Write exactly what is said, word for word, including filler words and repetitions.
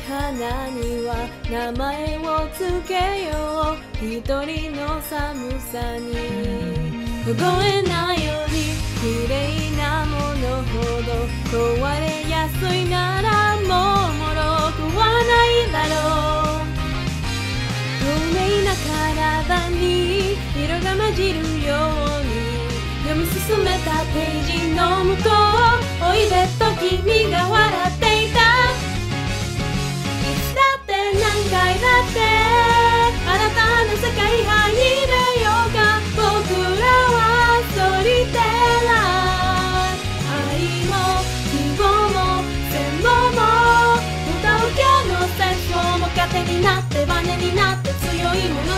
花には名前をつけよう。一人の寒さに凍えないように、綺麗なものほど壊れやすいならもう脆くはないだろう。透明な体に色が混じるように読み進めたページの向こう、おいでと君が笑っていた。いつだって何回だって新たな世界入れようか。僕らはストーリーテラー、愛も希望も全貌も歌う今日のセッションも糧になってバネになって強いもの